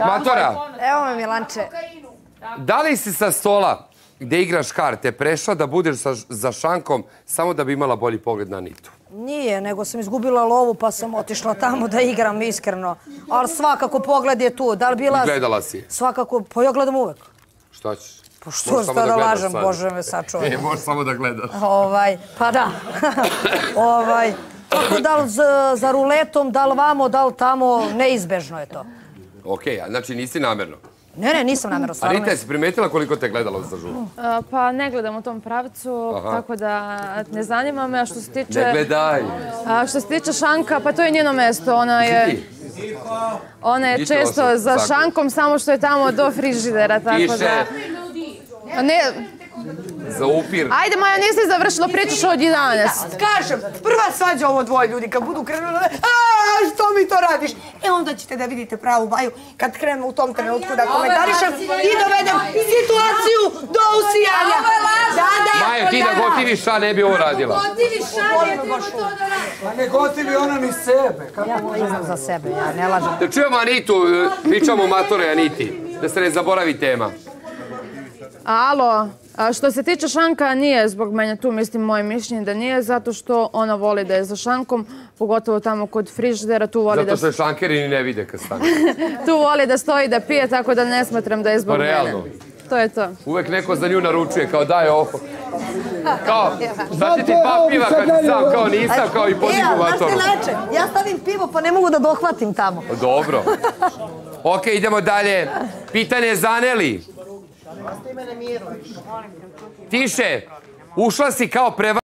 Matora, Evo me Milanče. da li si sa stola gde igraš karte prešla da budeš za šankom samo da bi imala bolji pogled na Anitu? Nije, nego sam izgubila lovu pa sam otišla tamo da igram iskreno. Ali svakako pogled je tu. Da li bila... Gledala si je? Svakako, pa ja gledam uvek. Šta ćeš? Pa što sta da lažem, Bože me sačuvaj. Možeš samo da gledaš. Pa da. Tako da li za ruletom, da li vamo, da li tamo, neizbežno je to. Okej, znači nisi namerno. Ne, nisam namerno. Anita, jesi primetila koliko te gledalo za žuru? Pa ne gledam u tom pravcu, tako da ne zanima me. A što se tiče... Ne gledaj. Što se tiče šanka, pa to je njeno mesto. Ona je često za šankom, samo što je tamo do frižidera, tako da... Ne... Za upir. Ajde, Maja, nisi završila, pričaš od 11. Kažem, prva svađa ovo dvoje ljudi, kad budu krenuli, što mi to radiš? E, onda ćete da vidite pravu Maju, kad krenu u tom trenutku da komentarišem i dovedem situaciju do usijanja. Maja, ti da gotiviš šta ne bi ovo radila? Gotiviš šta ne bi ovo to da radi. Pa ne gotivi ona ni sebe. Ja priznam za sebe, ja ne lažem. Da čujemo Anitu, pričamo o Matore Aniti, da se ne zaboravi tema. Alo, što se tiče šanka, nije zbog mene tu, mislim, moje mišljenje da nije, zato što ona voli da je za šankom, pogotovo tamo kod frižidera, tu voli da... Zato što šankeri ni ne vide kad stane. Tu voli da stoji da pije, tako da ne smatram da je zbog mene. Realno. To je to. Uvek neko za nju naručuje, kao daj ovo. Kao, šta će ti pap piva kad ti sam, kao nisam, kao i podigu Matoru. Ja stavim pivo pa ne mogu da dohvatim tamo. Dobro. Ok, idemo dalje. Pitanje za Aneli. Tiše, ušla si kao